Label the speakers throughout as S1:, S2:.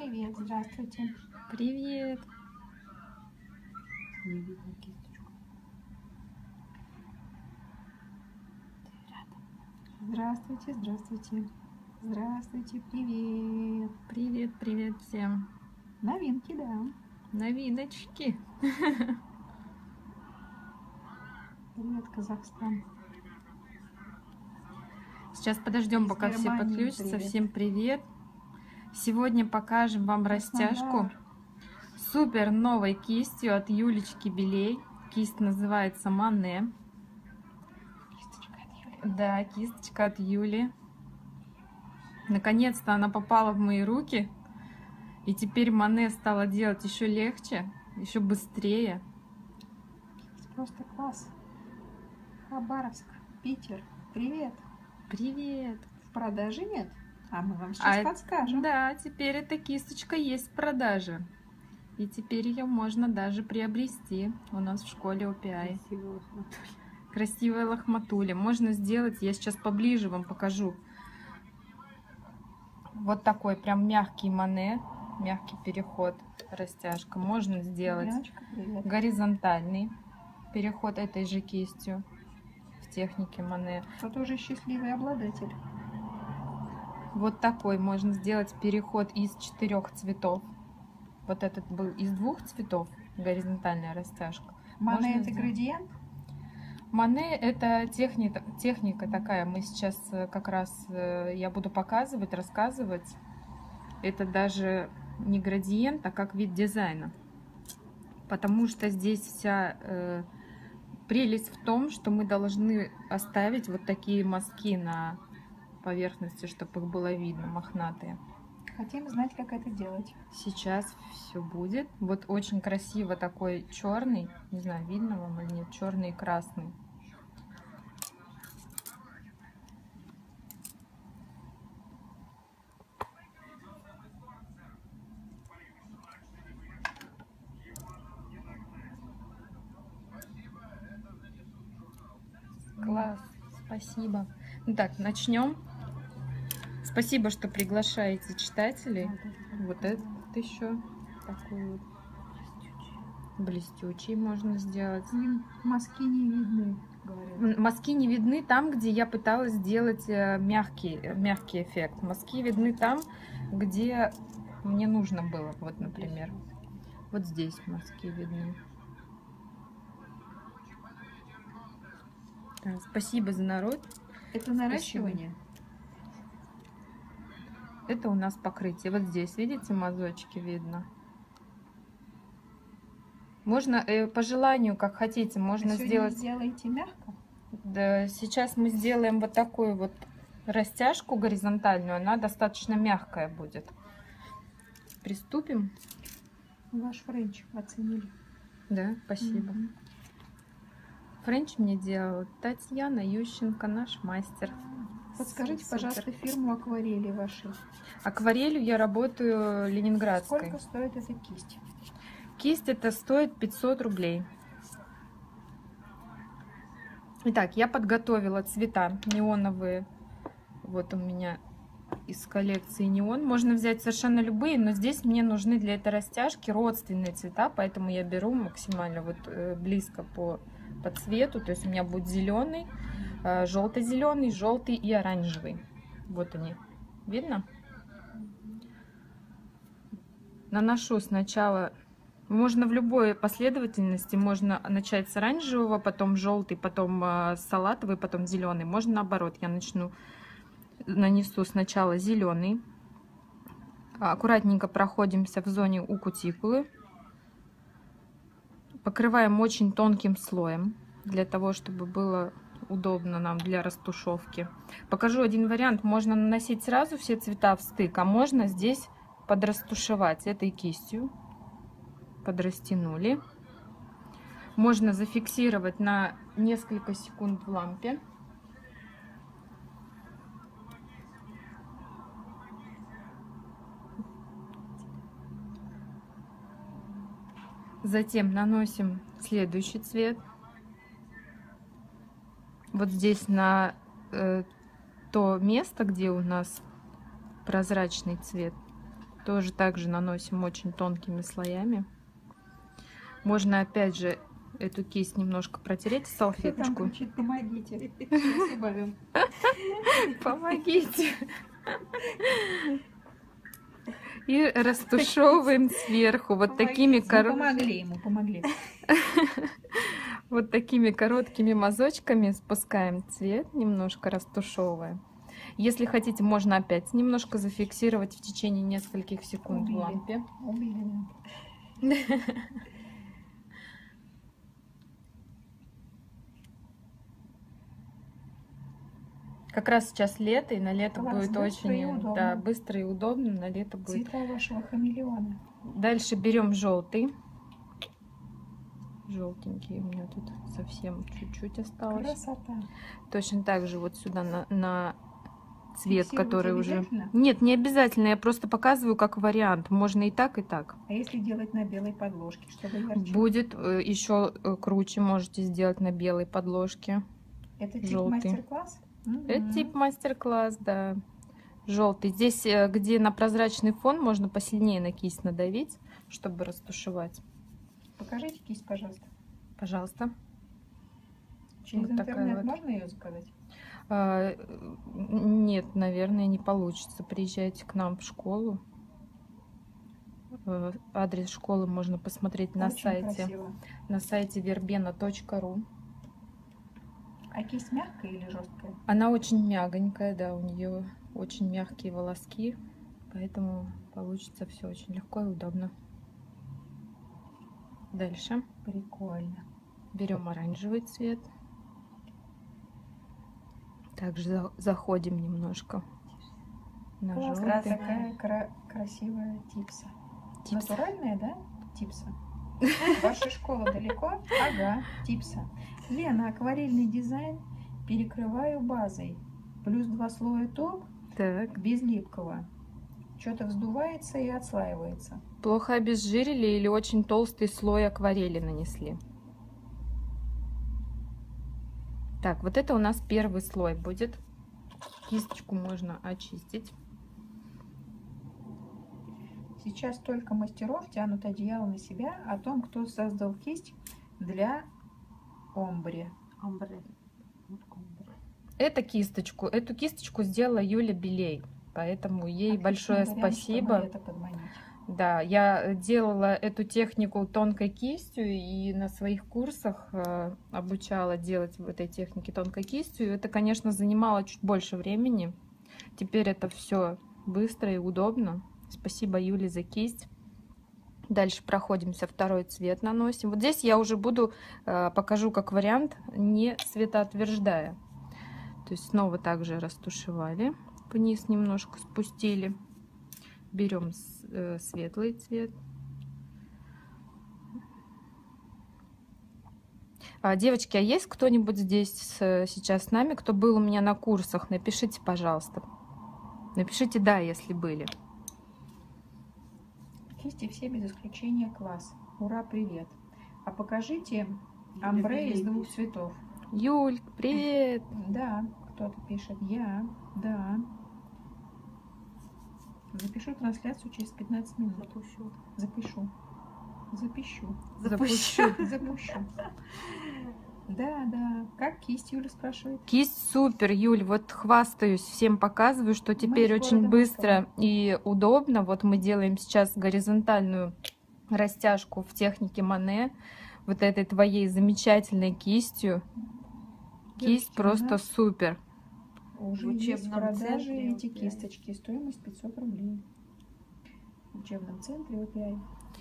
S1: Привет, здравствуйте.
S2: Привет.
S1: Не видно кисточку. Здравствуйте, здравствуйте. Здравствуйте, привет.
S2: Привет, привет всем.
S1: Новинки, да.
S2: Новиночки.
S1: Привет, Казахстан.
S2: Сейчас подождем,
S1: Из
S2: пока все
S1: Германии
S2: подключатся.
S1: привет.
S2: Всем привет. Сегодня покажем вам растяжку
S1: Краснодар.
S2: супер новой кистью от Юлечки Белей. Кисть называется Мане.
S1: Кисточка от Юли.
S2: Да, кисточка от Юли. Наконец-то она попала в мои руки. И теперь Мане стала делать еще легче, еще быстрее.
S1: Просто класс. Хабаровск, Питер. Привет.
S2: Привет.
S1: В продаже нет? А мы вам сейчас подскажем.
S2: Да, теперь эта кисточка есть в продаже. И теперь ее можно даже приобрести у нас в школе OPI. Красивая лохматуля. Можно сделать, я сейчас поближе вам покажу. Вот такой прям мягкий Мане, мягкий переход, растяжка. Можно сделать
S1: Яночка, привет.
S2: горизонтальный переход этой же кистью в технике Мане.
S1: Кто тоже счастливый обладатель.
S2: Вот такой можно сделать переход из 4 цветов. Вот этот был из 2 цветов, горизонтальная растяжка.
S1: Мане это градиент?
S2: Мане это техника такая. Мы сейчас как раз я буду показывать, рассказывать. Это даже не градиент, а как вид дизайна. Потому что здесь вся прелесть в том, что мы должны оставить вот такие мазки на поверхности, чтобы их было видно, мохнатые.
S1: Хотим знать, как это делать.
S2: Сейчас все будет. Вот очень красиво такой черный, не знаю, видно вам или нет, черный и красный. Класс, спасибо. Ну так, начнем. Спасибо, что приглашаете читателей. Вот этот еще такой вот блестючий можно сделать.
S1: Мазки не видны, говорят.
S2: Мазки не видны там, где я пыталась сделать мягкий эффект. Мазки видны там, где мне нужно было. Вот, например, вот здесь мазки видны. Да, спасибо за народ.
S1: Это наращивание?
S2: Это у нас покрытие. Вот здесь, видите, мазочки видно. Можно по желанию, как хотите, можно сделать.
S1: Сделаете мягко?
S2: Да, сейчас мы сделаем вот такую вот растяжку горизонтальную. Она достаточно мягкая будет. Приступим.
S1: Ваш френч оценили.
S2: Да, спасибо. Френч мне делала Татьяна Ющенко, наш мастер.
S1: Подскажите, пожалуйста, фирму акварели вашей.
S2: Акварелью я работаю ленинградской.
S1: Сколько стоит эта кисть?
S2: Кисть это стоит 500 рублей. Итак, я подготовила цвета неоновые. Вот у меня из коллекции неон. Можно взять совершенно любые, но здесь мне нужны для этой растяжки родственные цвета, поэтому я беру максимально вот близко по цвету. То есть у меня будет зеленый, желто-зеленый, желтый и оранжевый. Вот они. Видно? Наношу сначала, можно в любой последовательности, можно начать с оранжевого, потом желтый, потом салатовый, потом зеленый. Можно наоборот, я нанесу сначала зеленый. Аккуратненько проходимся в зоне у кутикулы. Покрываем очень тонким слоем, для того, чтобы было удобно нам для растушевки. Покажу один вариант. Можно наносить сразу все цвета в стык, а можно здесь подрастушевать этой кистью. Подрастянули. Можно зафиксировать на несколько секунд в лампе. Затем наносим следующий цвет. Вот здесь на то место, где у нас прозрачный цвет, Тоже также наносим очень тонкими слоями. Можно опять же эту кисть немножко протереть в салфеточку.
S1: Кричит, помогите. Сейчас убавим.
S2: Помогите. И растушевываем сверху вот такими
S1: помогли ему, помогли.
S2: Вот такими короткими мазочками спускаем цвет, немножко растушевываем. Если хотите, можно опять немножко зафиксировать в течение нескольких секунд в лампе. Как раз сейчас лето, и на лето будет очень быстро и удобно. На лето будет.
S1: Цвета вашего хамелеона.
S2: Дальше берем желтый. Желтенький у меня тут совсем чуть-чуть осталось.
S1: Красота.
S2: Точно так же вот сюда на цвет, который уже...
S1: Обязательно?
S2: Нет, не обязательно. Я просто показываю как вариант. Можно и так, и так.
S1: А если делать на белой подложке, чтобы ярче?
S2: Будет еще круче. Можете сделать на белой подложке.
S1: Это тип
S2: желтый.
S1: Мастер-класс?
S2: Это тип мастер-класс, да. Желтый. Здесь, где на прозрачный фон, можно посильнее на кисть надавить, чтобы растушевать.
S1: Покажите кисть, пожалуйста.
S2: Пожалуйста.
S1: Через
S2: вот
S1: интернет
S2: вот.
S1: можно ее заказать?
S2: Нет, наверное, не получится. Приезжайте к нам в школу. Адрес школы можно посмотреть на сайте.
S1: Красиво.
S2: На сайте verbena.ru.
S1: А кисть мягкая или жесткая?
S2: Она очень мягонькая, да, у нее очень мягкие волоски, поэтому получится все очень легко и удобно. Дальше.
S1: Прикольно.
S2: Берем оранжевый цвет. Также заходим немножко на желтый.
S1: Такая красивая типса.
S2: Типса.
S1: Натуральная, да? Типса. Ваша школа далеко? Ага, типса. Лена, акварельный дизайн перекрываю базой. Плюс 2 слоя топ,
S2: Так.
S1: без липкого. Что-то вздувается и отслаивается.
S2: Плохо обезжирили или очень толстый слой акварели нанесли? Так, вот это у нас первый слой будет. Кисточку можно очистить.
S1: Сейчас только мастеров тянут одеяло на себя о том, кто создал кисть для омбре.
S2: Эту кисточку сделала Юля Белей, поэтому ей большое спасибо. Да, я делала эту технику тонкой кистью и на своих курсах обучала делать в этой технике тонкой кистью. Это, конечно, занимало чуть больше времени. Теперь это все быстро и удобно. Спасибо Юле за кисть. Дальше проходимся, второй цвет наносим. Вот здесь я уже покажу как вариант, не светоотверждая. То есть снова также растушевали, вниз немножко спустили. Берем светлый цвет. Девочки, а есть кто-нибудь здесь сейчас с нами, кто был у меня на курсах? Напишите, пожалуйста. Напишите «да», если были.
S1: Кисти все без исключения класс. Ура, привет. А покажите омбре из 2 цветов.
S2: Юль, привет.
S1: Да, кто-то пишет. Я, да. Запишу трансляцию через 15 минут. Запишу. Да. Как кисть, Юля спрашивает?
S2: Кисть супер, Юль. Вот хвастаюсь, всем показываю, что теперь очень быстро и удобно. Вот мы делаем сейчас горизонтальную растяжку в технике Мане. Вот этой твоей замечательной кистью. Кисть просто супер.
S1: Уже есть в продаже эти кисточки. Стоимость 500 рублей. В учебном центре OPI.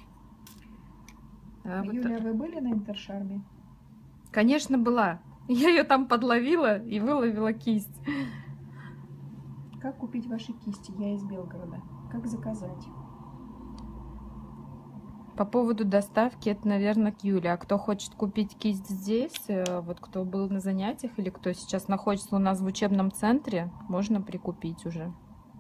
S1: Юля, вы были на Интершарме?
S2: Конечно, была. Я ее там подловила и выловила кисть.
S1: Как купить ваши кисти? Я из Белгорода. Как заказать?
S2: По поводу доставки, это, наверное, к Юле. А кто хочет купить кисть здесь, вот кто был на занятиях или кто сейчас находится у нас в учебном центре, можно прикупить уже.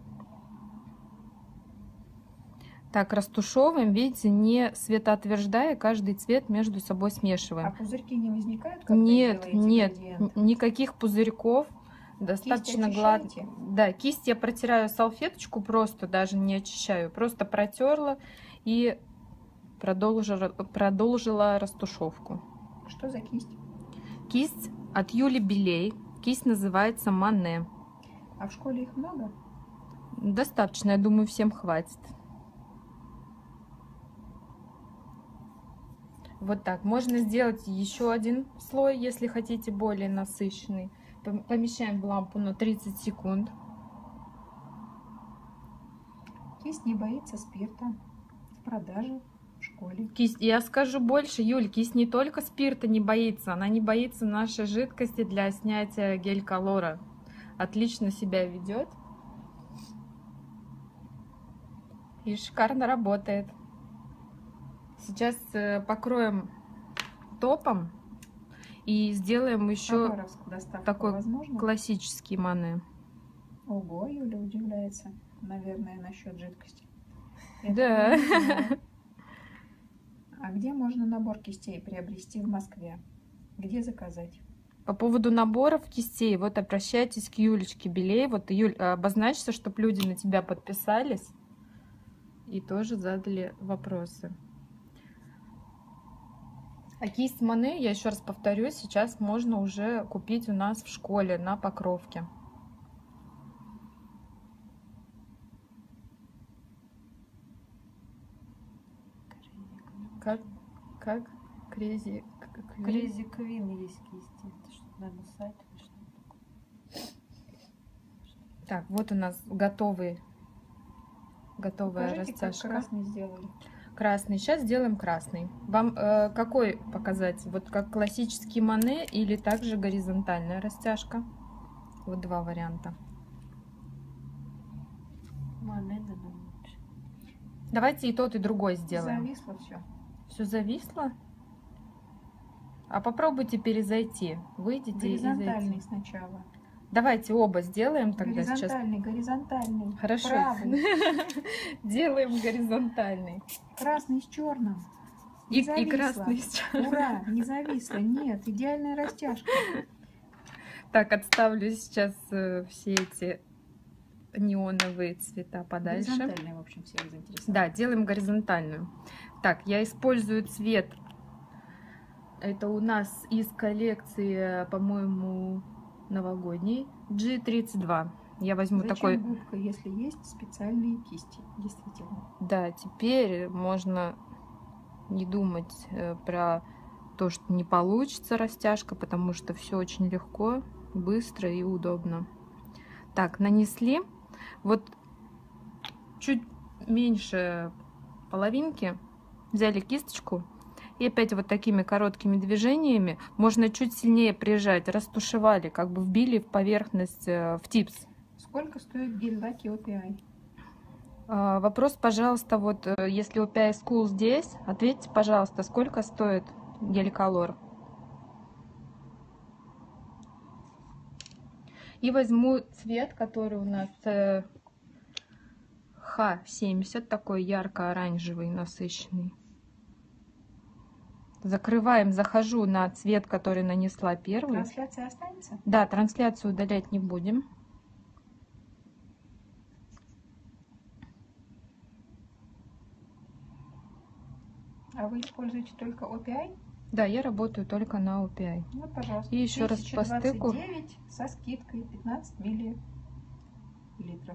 S2: Так, растушевываем, видите, не светоотверждая, каждый цвет между собой смешиваем.
S1: А пузырьки не возникают, когда
S2: нет,
S1: делаете градиент?
S2: Никаких пузырьков. Достаточно
S1: очищаете?
S2: гладко. Да, кисть я протираю салфеточку, просто даже не очищаю. Просто протерла и продолжила растушевку.
S1: Что за кисть?
S2: Кисть от Юли Белей. Кисть называется Мане.
S1: А в школе их много?
S2: Достаточно, я думаю, всем хватит. Вот так. Можно сделать еще один слой, если хотите более насыщенный. Помещаем в лампу на 30 секунд.
S1: Кисть не боится спирта в продаже в школе.
S2: Кисть, я скажу больше, Юль, кисть не только спирта не боится, она не боится нашей жидкости для снятия гель-колора. Отлично себя ведет. И шикарно работает. Сейчас покроем топом и сделаем еще такой
S1: возможно?
S2: классический Мане.
S1: Ого, Юля удивляется, наверное, насчет жидкости.
S2: Да.
S1: А где можно набор кистей приобрести в Москве? Где заказать?
S2: По поводу наборов кистей, вот обращайтесь к Юлечке Белей. Вот, Юль, обозначься, чтобы люди на тебя подписались и тоже задали вопросы. А кисть Мане, я еще раз повторюсь, сейчас можно уже купить у нас в школе на Покровке. Как? Crazy
S3: Queen есть кисти. Это что, наверное, сайт или что такое?
S2: Так, вот у нас готовая
S1: Покажите,
S2: растяжка.
S1: как красный сделали.
S2: Красный. Сейчас сделаем красный. Вам какой показать? Вот как классический Мане или также горизонтальная растяжка? Вот два варианта.
S3: Мане, наверное, лучше.
S2: Давайте и тот, и другой сделаем.
S1: Зависло все.
S2: Все зависло? А попробуйте перезайти. Выйдите и
S1: Горизонтальный
S2: зайти.
S1: сначала.
S2: Давайте оба сделаем тогда сейчас.
S1: Горизонтальный.
S2: Хорошо.
S1: Правый.
S2: Делаем горизонтальный.
S1: Красный с черным.
S2: И красный.
S1: Ура, не зависло. Нет, идеальная растяжка.
S2: Так, отставлю сейчас все эти неоновые цвета подальше.
S1: Горизонтальная, в общем, всех заинтересовала.
S2: Да, делаем горизонтальную. Так, я использую цвет. Это у нас из коллекции, по-моему, новогодней. G32. Я возьму
S1: Зачем
S2: такой...
S1: губка, если есть специальные кисти? Действительно.
S2: Да, теперь можно не думать про то, что не получится растяжка, потому что все очень легко, быстро и удобно. Так, нанесли. Вот чуть меньше половинки. Взяли кисточку. И опять вот такими короткими движениями можно чуть сильнее прижать. Растушевали, как бы вбили в поверхность, в типс.
S1: Сколько стоит гель-лаки OPI?
S2: Вопрос, пожалуйста, вот если OPI School здесь, ответьте, пожалуйста, сколько стоит гель-колор? И возьму цвет, который у нас H70, такой ярко-оранжевый, насыщенный. Закрываем, захожу на цвет, который нанесла первый.
S1: Трансляция останется?
S2: Да, трансляцию удалять не будем.
S1: А вы используете только OPI?
S2: Да, я работаю только на OPI.
S1: Вот, пожалуйста.
S2: И еще раз по стыку.
S1: 1029 со скидкой 15 миллилитров.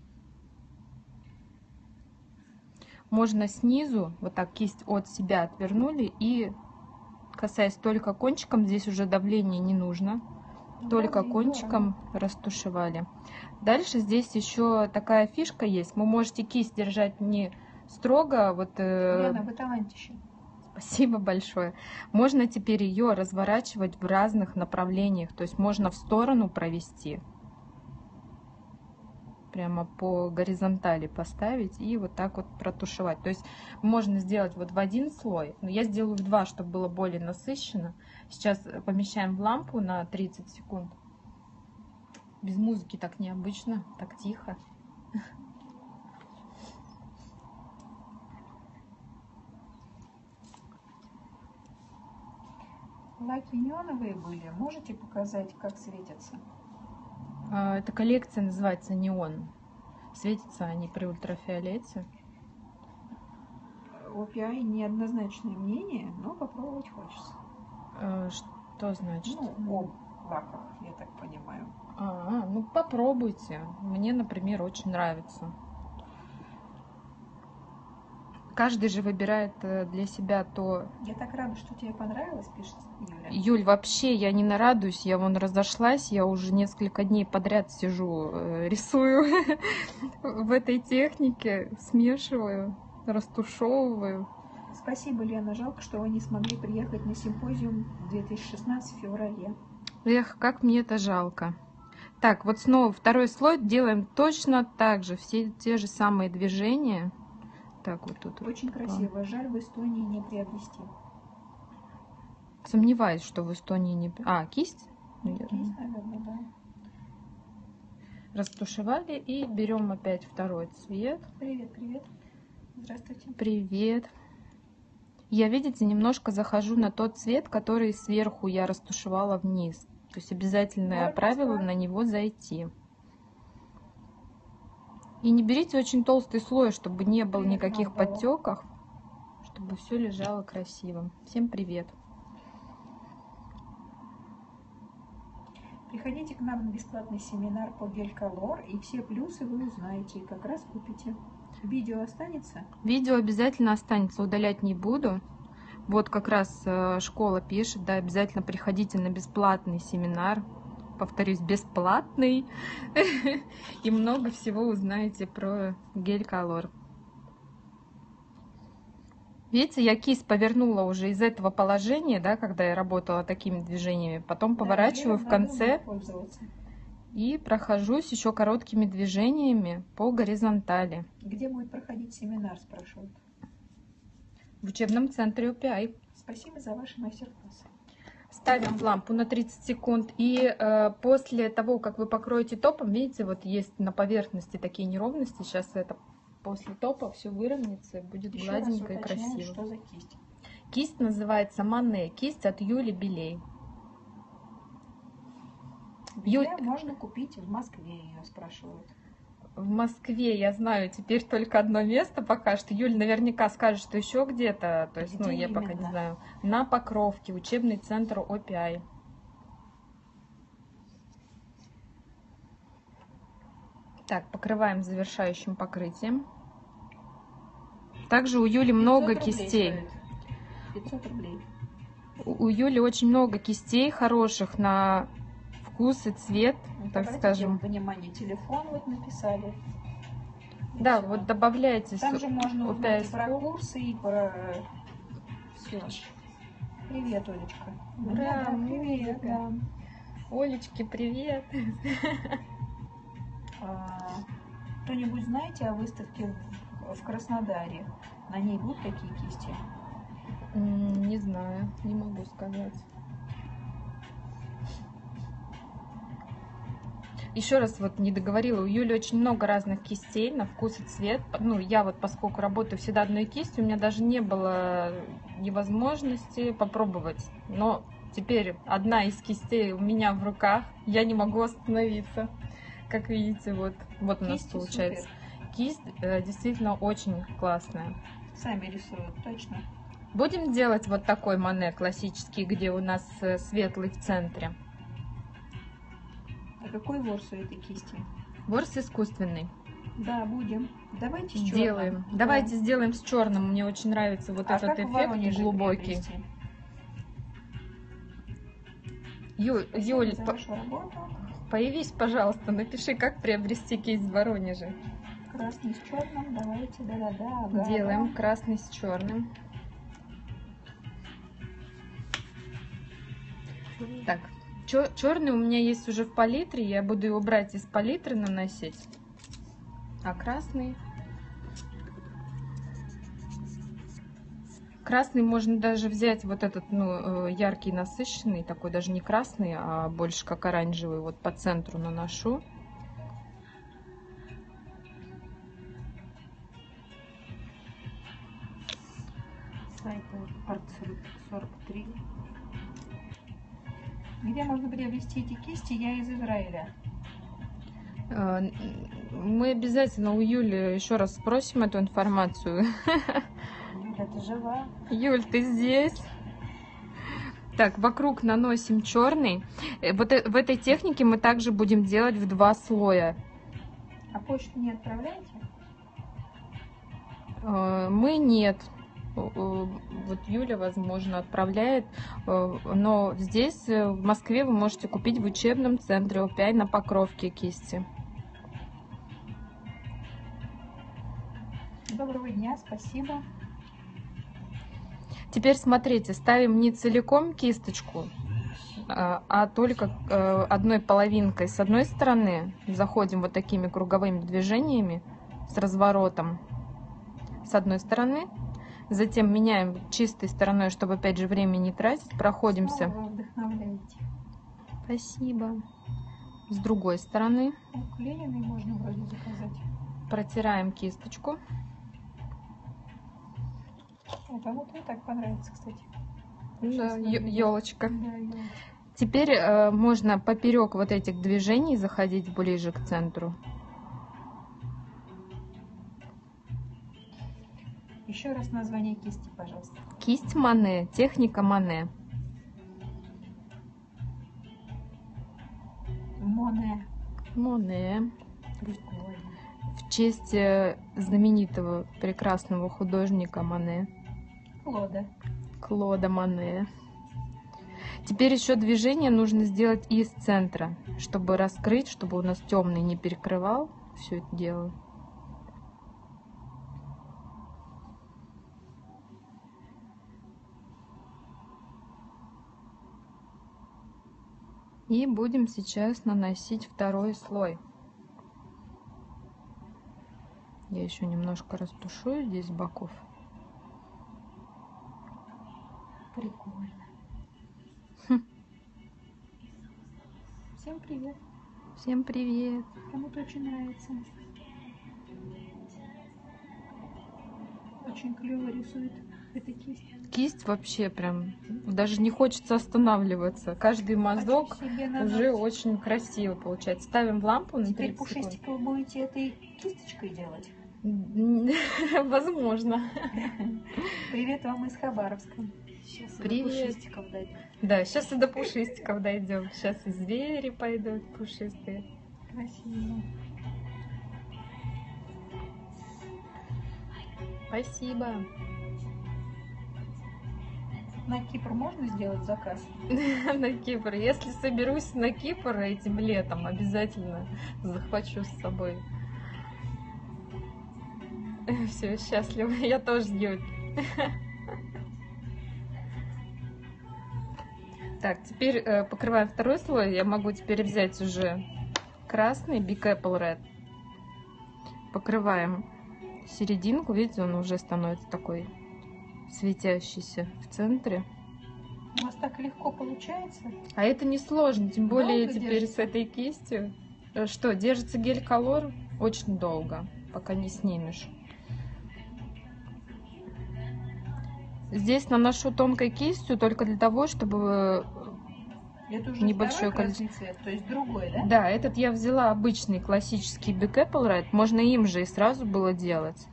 S2: Можно снизу, вот так кисть от себя отвернули и, касаясь только кончиком, здесь уже давление не нужно, только кончиком растушевали. Дальше здесь еще такая фишка есть. Вы можете кисть держать не строго. Вот,
S1: Лена, вы талантище.
S2: Спасибо большое. Можно теперь ее разворачивать в разных направлениях. То есть можно в сторону провести. Прямо по горизонтали поставить и вот так вот протушевать. То есть можно сделать вот в один слой, но я сделаю в два, чтобы было более насыщенно. Сейчас помещаем в лампу на 30 секунд. Без музыки так необычно, так тихо.
S1: Лаки неоновые были. Можете показать, как светятся?
S2: Эта коллекция называется «Неон». Светятся они при ультрафиолете.
S1: OPI неоднозначное мнение, но попробовать хочется.
S2: Что значит?
S1: Ну, о лаках, я так понимаю.
S2: Ну попробуйте. Мне, например, очень нравится. Каждый же выбирает для себя то...
S1: Я так рада, что тебе понравилось, пишет Юля.
S2: Юль, вообще я не нарадуюсь, я вон разошлась, я уже несколько дней подряд сижу, рисую в этой технике, смешиваю, растушевываю.
S1: Спасибо, Лена. Жалко, что вы не смогли приехать на симпозиум 2016 в феврале.
S2: Эх, как мне это жалко. Так, вот снова второй слой делаем точно так же, все те же самые движения. Так, вот тут.
S1: Очень красиво. Жаль, в Эстонии не приобрести.
S2: Сомневаюсь, что в Эстонии не... кисть?
S1: Кисть, наверное, да.
S2: Растушевали и берем опять второй цвет.
S1: Привет, привет. Здравствуйте.
S2: Привет. Я, видите, немножко захожу на тот цвет, который сверху я растушевала вниз. То есть обязательное правило на него зайти. И не берите очень толстый слой, чтобы не было никаких подтеков, чтобы все лежало красиво. Всем привет.
S1: Приходите к нам на бесплатный семинар по гель-колор, и все плюсы вы узнаете, и как раз купите. Видео останется?
S2: Видео обязательно останется, удалять не буду. Вот как раз школа пишет, да, обязательно приходите на бесплатный семинар. Повторюсь, бесплатный. И много всего узнаете про гель-колор. Видите, я кисть повернула уже из этого положения, да, когда я работала такими движениями. Потом поворачиваю в конце и прохожусь еще короткими движениями по горизонтали.
S1: Где будет проходить семинар, спрашивают?
S2: В учебном центре OPI.
S1: Спасибо за ваши мастер-классы.
S2: Ставим лампу на 30 секунд. И после того, как вы покроете топом, видите, вот есть на поверхности такие неровности. Сейчас это после топа все выровняется, будет
S1: Еще
S2: гладенько
S1: раз
S2: и красиво.
S1: Что за кисть?
S2: Кисть называется Мане. Кисть от Юли Белей.
S1: Можно купить в Москве, ее спрашивают.
S2: В Москве, я знаю, теперь только одно место пока что. Юль наверняка скажет, что еще где-то. То есть,
S1: Где
S2: я
S1: именно?
S2: пока не знаю. На Покровке, учебный центр OPI. Так, покрываем завершающим покрытием. Также у Юли много кистей.
S1: 500 рублей.
S2: У Юли очень много кистей хороших на вкус и цвет, так скажем.
S1: Внимание, телефон вот написали.
S2: Да, вот добавляйте.
S1: Там же можно узнать и про курсы, и про все. Привет, Олечка.
S2: Ура,
S1: да, привет. Да.
S2: Олечки, привет.
S1: Кто-нибудь знаете о выставке в Краснодаре? На ней будут такие кисти?
S2: Не знаю, не могу сказать. Еще раз вот не договорила, у Юли очень много разных кистей на вкус и цвет. Ну, я вот, поскольку работаю всегда одной кистью, у меня даже не было невозможности попробовать. Но теперь одна из кистей у меня в руках, я не могу остановиться. Как видите, вот у нас получается.
S1: Супер.
S2: Кисть действительно очень классная.
S1: Сами рисуют, точно.
S2: Будем делать вот такой Мане классический, где у нас светлый в центре.
S1: А какой ворс у этой кисти?
S2: Ворс искусственный.
S1: Да, будем. Давайте с черным.
S2: Делаем. Да. Давайте сделаем с черным. Мне очень нравится вот этот эффект глубокий. Юль, появись, пожалуйста, напиши, как приобрести кисть в Воронеже.
S1: Красный с черным, давайте, да.
S2: Делаем красный с черным. Так, черный у меня есть уже в палитре, я буду его брать из палитры наносить. А красный можно даже взять вот этот, яркий, насыщенный, такой даже не красный, а больше как оранжевый. Вот по центру наношу.
S3: Сайт Арт 43.
S1: Где можно приобрести эти кисти? Я из Израиля.
S2: Мы обязательно у Юли еще раз спросим эту информацию.
S3: Юля, ты жива?
S2: Юль, ты здесь? Так, вокруг наносим черный. Вот в этой технике мы также будем делать в 2 слоя.
S1: А почту не отправляете?
S2: Мы нет. Вот Юля, возможно, отправляет. Но здесь, в Москве, вы можете купить в учебном центре OPI на Покровке кисти.
S1: Доброго дня, спасибо.
S2: Теперь смотрите, ставим не целиком кисточку, а только одной половинкой с одной стороны. Заходим вот такими круговыми движениями с разворотом с одной стороны. Затем меняем чистой стороной, чтобы опять же время не тратить. Проходимся.
S1: Вы вдохновляете.
S2: Спасибо. С другой стороны.
S1: Уклеенный можно вроде заказать.
S2: Протираем кисточку.
S1: О, кому-то и так понравится, кстати.
S2: Да, елочка.
S1: Да, елочка.
S2: Теперь можно поперек вот этих движений заходить ближе к центру.
S1: Еще раз название кисти, пожалуйста.
S2: Кисть Мане, техника Мане.
S1: Моне.
S2: Моне.
S1: Прикольно.
S2: В честь знаменитого прекрасного художника Мане.
S1: Клода.
S2: Клода Мане. Теперь еще движение нужно сделать из центра, чтобы раскрыть, чтобы у нас темный не перекрывал все это дело. И будем сейчас наносить второй слой. Я еще немножко растушую здесь с боков.
S1: Прикольно. Всем привет.
S2: Всем привет.
S1: Кому-то очень нравится. Очень клево рисует эта кисть.
S2: Кисть вообще прям даже не хочется останавливаться. Каждый мазок
S1: Хочу себе
S2: уже очень красиво получается. Ставим в лампу на
S1: Теперь
S2: 30 секунд.
S1: пушистика вы будете этой кисточкой делать.
S2: Возможно.
S1: Привет вам из Хабаровска.
S3: Сейчас
S2: Привет.
S3: до пушистиков дойдем.
S2: Да, сейчас и до пушистиков дойдем. Сейчас и звери пойдут пушистые.
S1: Красиво.
S2: Спасибо.
S1: На Кипр можно сделать заказ?
S2: На Кипр. Если соберусь на Кипр этим летом, обязательно захвачу с собой. Все, счастлива. Я тоже, Юль. Так, теперь покрываем второй слой. Я могу теперь взять уже красный Big Apple Red. Покрываем серединку. Видите, он уже становится такой светящийся в центре.
S1: У вас так легко получается?
S2: А это не сложно, тем более
S1: Долго
S2: теперь
S1: держится?
S2: с этой кистью. Что, держится гель Color очень долго, пока не снимешь. Здесь наношу тонкой кистью только для того, чтобы
S1: Это уже
S2: небольшое
S1: второй красный цвет, то есть другой, да?
S2: Да, этот я взяла обычный классический Big Apple Red. Можно им же и сразу было делать.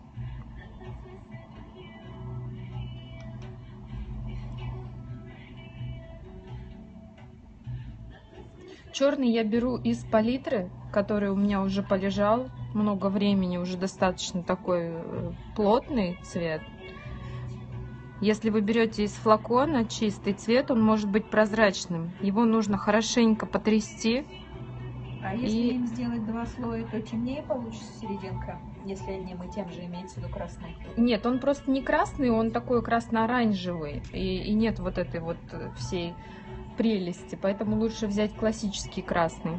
S2: Черный я беру из палитры, который у меня уже полежал много времени, уже достаточно такой плотный цвет. Если вы берете из флакона чистый цвет, он может быть прозрачным. Его нужно хорошенько потрясти.
S1: А если им сделать два слоя, то темнее получится серединка, если одним и тем же имеется в виду красный.
S2: Нет, он просто не красный, он такой красно-оранжевый. И нет вот этой вот всей прелести. Поэтому лучше взять классический красный.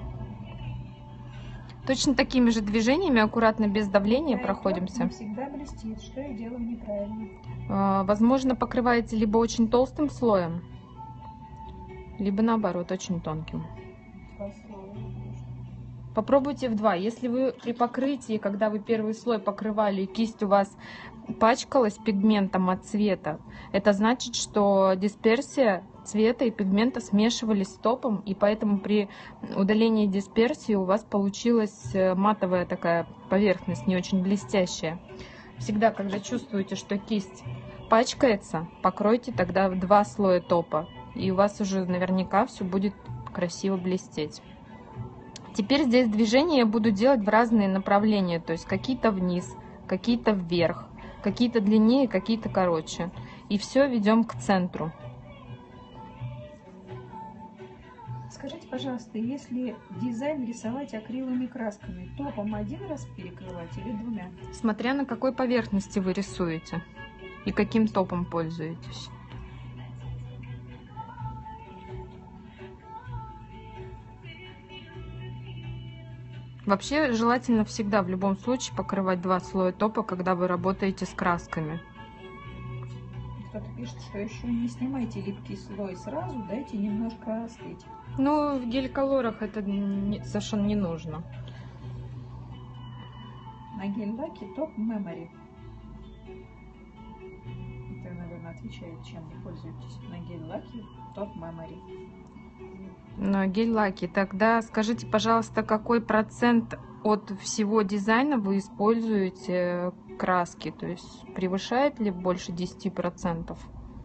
S2: Точно такими же движениями, аккуратно, без давления, проходимся.
S1: Не всегда блестит, что я делаю неправильно.
S2: Возможно, покрываете либо очень толстым слоем, либо наоборот, очень тонким.
S1: Два слоя.
S2: Попробуйте в два. Если вы при покрытии, когда вы первый слой покрывали, и кисть у вас пачкалась пигментом от цвета, это значит, что дисперсия цвета и пигмента смешивались с топом, и поэтому при удалении дисперсии у вас получилась матовая такая поверхность, не очень блестящая. Всегда, когда чувствуете, что кисть пачкается, покройте тогда в 2 слоя топа, и у вас уже наверняка все будет красиво блестеть. Теперь здесь движения я буду делать в разные направления, то есть какие-то вниз, какие-то вверх, какие-то длиннее, какие-то короче. И все ведем к центру.
S1: Скажите, пожалуйста, если дизайн рисовать акриловыми красками, топом 1 раз перекрывать или 2?
S2: Смотря на какой поверхности вы рисуете и каким топом пользуетесь. Вообще желательно всегда в любом случае покрывать 2 слоя топа, когда вы работаете с красками.
S1: Кто-то пишет, что еще не снимайте липкий слой сразу, дайте немножко остыть.
S2: Ну, в гель-колорах это совершенно не нужно.
S1: На гель-лаке топ Memory. Это, наверное, отвечает, чем вы пользуетесь. На гель-лаке топ Memory.
S2: На гель-лаке. Тогда скажите, пожалуйста, какой процент от всего дизайна вы используете краски? То есть превышает ли больше 10%?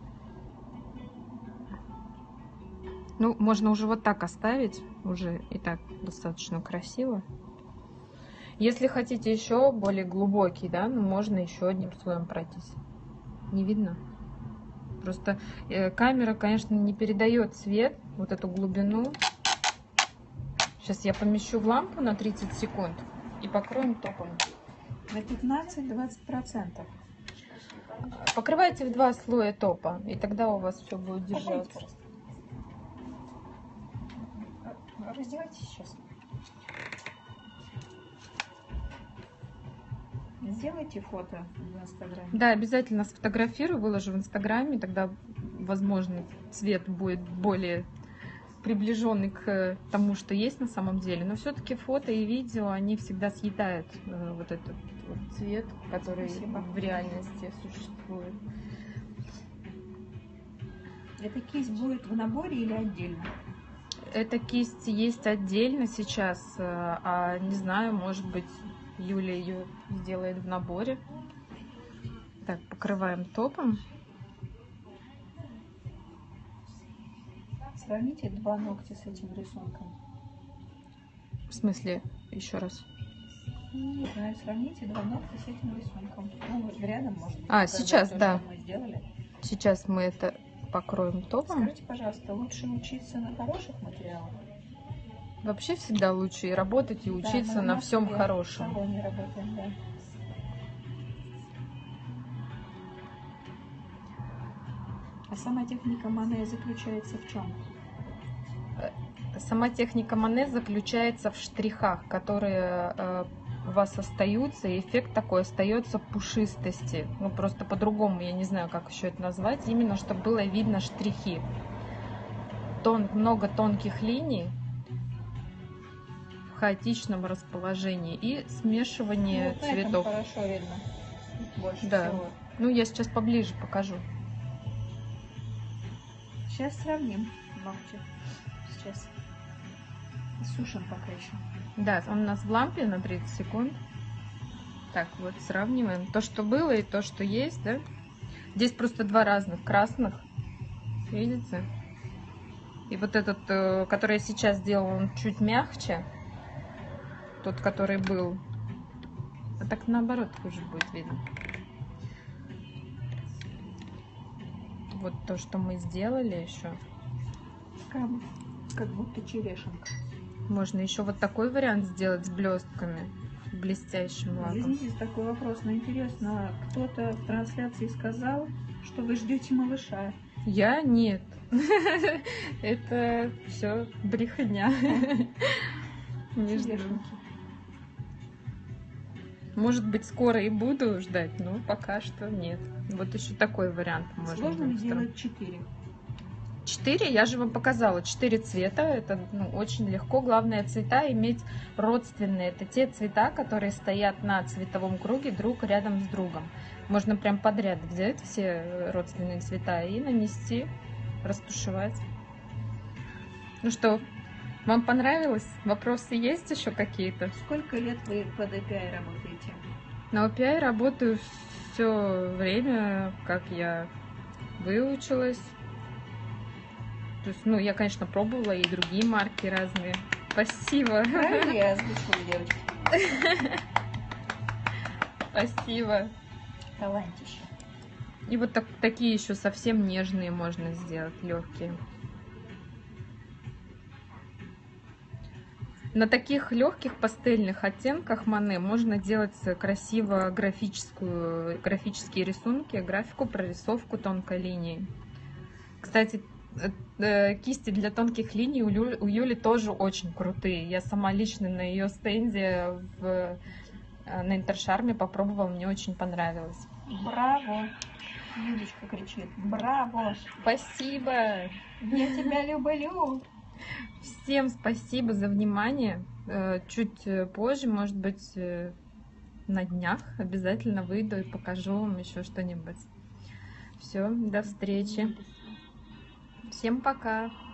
S2: Ну, можно уже вот так оставить. Уже и так достаточно красиво. Если хотите еще более глубокий, да, ну, можно еще одним слоем пройтись. Не видно? Просто камера, конечно, не передает цвет, вот эту глубину. Сейчас я помещу в лампу на 30 секунд и покроем топом.
S1: На 15-20%.
S2: Покрывайте в 2 слоя топа, и тогда у вас все будет держаться.
S1: Раздевайтесь сейчас. Сделайте фото в Инстаграме.
S2: Да, обязательно сфотографирую, выложу в Инстаграме, тогда, возможно, цвет будет более приближенный к тому, что есть на самом деле. Но все-таки фото и видео, они всегда съедают вот этот вот цвет, который в реальности существует.
S1: Эта кисть будет в наборе или отдельно?
S2: Эта кисть есть отдельно сейчас, а не знаю, может быть, Юля ее сделает в наборе. Так, покрываем топом.
S1: Сравните 2 ногтя с этим рисунком.
S2: В смысле, еще раз?
S1: Не знаю, сравните 2 ногтя с этим рисунком. Ну, вот рядом, может быть.
S2: Сейчас,
S1: то,
S2: да.
S1: что мы сделали.
S2: Сейчас мы это покроем топом.
S1: Скажите, пожалуйста, лучше учиться на хороших материалах?
S2: Вообще всегда лучше и работать, и учиться
S1: да,
S2: на всем хорошем.
S1: В салоне работаем, да. А сама техника Мане заключается в чем?
S2: Сама техника Мане заключается в штрихах, которые у вас остаются, и эффект такой остается пушистости. Ну, просто по-другому, я не знаю, как еще это назвать, именно чтобы было видно штрихи. Много тонких линий в хаотичном расположении и смешивание цветов.
S1: Хорошо видно. Больше
S2: да.
S1: всего.
S2: Ну, я сейчас поближе покажу.
S1: Сейчас сравним ногти. Сейчас. Сушим пока еще.
S2: Да, он у нас в лампе на 30 секунд. Так, вот сравниваем то, что было, и то, что есть, да? Здесь просто 2 разных красных. Видите? И вот этот, который я сейчас сделала, он чуть мягче. Тот, который был. А так наоборот хуже будет видно. Вот то, что мы сделали еще.
S1: Как будто черешенка.
S2: Можно еще вот такой вариант сделать с блестками, блестящим лаком.
S1: Извините, такой вопрос, но интересно, кто-то в трансляции сказал, что вы ждете малыша.
S2: Я нет. Это все брехня. Не жду. Может быть, скоро и буду ждать, но пока что нет. Вот еще такой вариант можно.
S1: Сложно ли делать 4?
S2: 4, я же вам показала, 4 цвета, это очень легко. Главное цвета иметь родственные. Это те цвета, которые стоят на цветовом круге друг рядом с другом. Можно прям подряд взять все родственные цвета и нанести растушевать. Ну что, вам понравилось? Вопросы есть еще какие-то?
S1: Сколько лет вы под API работаете?
S2: На OPI работаю все время, как я выучилась. То есть, ну, я, конечно, пробовала и другие марки разные. Спасибо.
S1: Правильно я озвучила, девочки?
S2: Спасибо.
S1: Талантище.
S2: И вот такие еще совсем нежные можно сделать, легкие. На таких легких пастельных оттенках Мане можно делать красиво графические рисунки, графику, прорисовку тонкой линии. Кстати, кисти для тонких линий у Юли тоже очень крутые. Я сама лично на ее стенде на Интершарме попробовала, мне очень понравилось.
S1: Браво! Юлечка кричит. Браво!
S2: Спасибо!
S1: Я тебя люблю!
S2: Всем спасибо за внимание. Чуть позже, может быть, на днях обязательно выйду и покажу вам еще что-нибудь. Все, до встречи. Всем пока!